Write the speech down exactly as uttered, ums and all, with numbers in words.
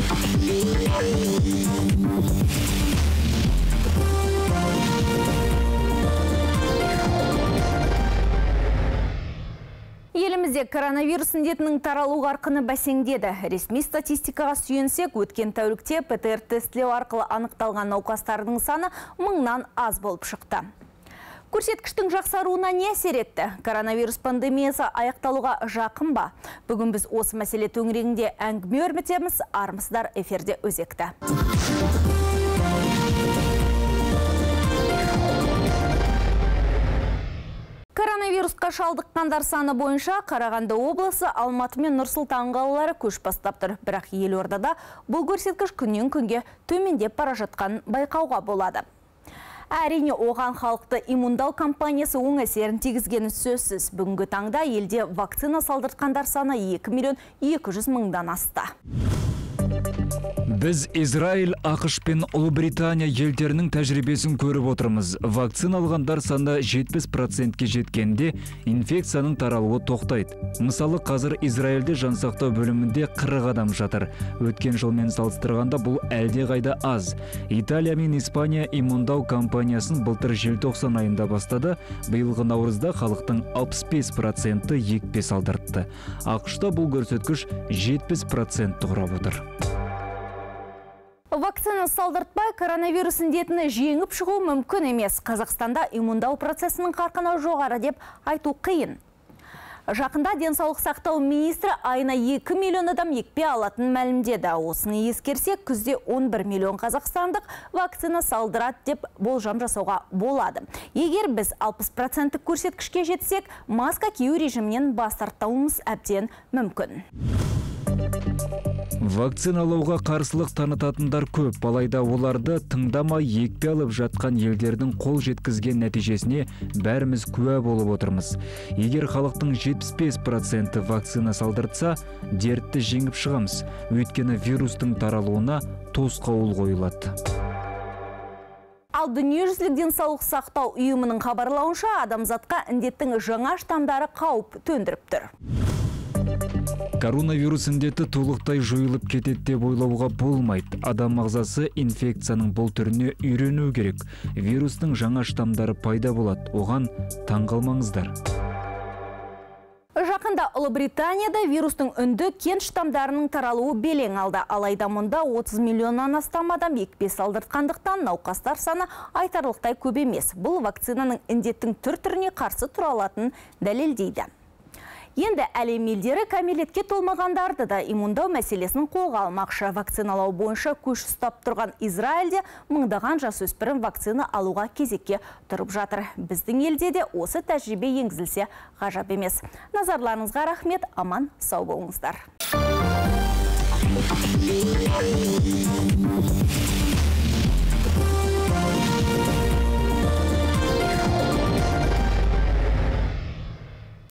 Елімізде коронавирус індетінің таралу қарқыны бәсеңдеді. Ресми статистикаға сүйенсек, өткен тәулікте ПЦР тестілеу арқылы анықталған науқастардың саны мыңнан аз болып шықты. Көрсеткіштің жақсаруына не әсер етті? Коронавирус пандемиясы аяқталуға жақын ба? Бүгін біз осы мәселе төңірегінде әңгіме өрбітеміз. Армысыздар, эфирде өзекті. Коронавирусқа шалдыққандар саны бойынша Қарағанды облысы, Алматы мен Нұр-Сұлтан қалалары көш бастап тұр. Бірақ Елордада бұл көрсеткіш күннен күнге төмендеп бара жатқанын байқауға болады. Әрине, оған халықты иммундау кампаниясы оң әсерін тигізгені сөзсіз. Бүгінгі таңда елде вакцина салдыртқандар саны екі миллион екі жүз мыңдан асты. Біз Израиль, ақш пен Ұлыбритания елдерінің тәжірибесін көріп отырмыз. Вакцина алғандар саны жетпіс процентке жеткенде инфекцияның таралуы тоқтайды. Мысалы, қазір Израильде жансақтау бөлімінде қырық адам жатыр. Өткен жылмен салыстырғанда бұл әлде қайда аз. Италия мен Испания иммундау кампаниясын былтыр желтоқсан айында бастады. Биылғы наурызда халықтың алпыс бес проценті екпе салдыртты. ақшта бұл көрсеткіш жетпіс процентті құрап отыр. Вакцина салдыртпай коронавирус індетіні жеңіп шығу мүмкін емес. Қазақстанда иммундау процесінің қарқыны жоғары деп айту қиын. Жақында денсаулық сақтау министрі айына екі миллион адам екпе алатын мәлімдеді. Осыны ескерсек, күзде он бір миллион қазақстандық вакцина салдырады деп болжам жасауға болады. Егер біз алпыс проценттік көрсеткішке жетсек, маска кию режимінен бас тартуымыз әбден мүмкін. Вакциналауға қарсылық танытатындар көп, алайда оларды тыңдамай екпе алып жатқан елдердің қол жеткізген нәтижесіне бәріміз куә болып отырмыз. Егер халықтың жетпіс бес проценті вакцина салдыртса, дертті жеңіп шығамыз. Өйткені вирустың таралуына тосқауыл қойылады. Ал дүниежүзілік денсаулық сақтау ұйымының хабарлауынша, адамзатқа індеттің жаңа штамдары қауіп төндіріп тұр. Коронавирус індеті толықтай жойылып кетеді деп ойлауға болмайды. Адам ағзасы инфекцияның бұл түріне үйрену керек. Вирустың жаңа штамдары пайда болады. Оған таңғалмаңыздар. Жақында Ұлыбританияда вирустың үнді кен штамдарының таралуы белең алды. Алайда мұнда отыз миллионнан астам адам екпе салдыртқандықтан науқастар саны айтарлықтай көп емес. Бұл вакцинаның індеттің түр-түріне қарсы тұра алатынын дәлелдейді. Енді әлем елдері кәмелетке толмағандарды да иммундау мәселесін қолға алмақшы. Вакциналау бойынша көш ұстап тұрған Израильде мыңдаған жасөспірім вакцина алуға кезекке тұрып жатыр. Біздің елде де осы тәжірибе енгізілсе ғажап емес. Назарларыңызға рахмет, аман сау болыңыздар.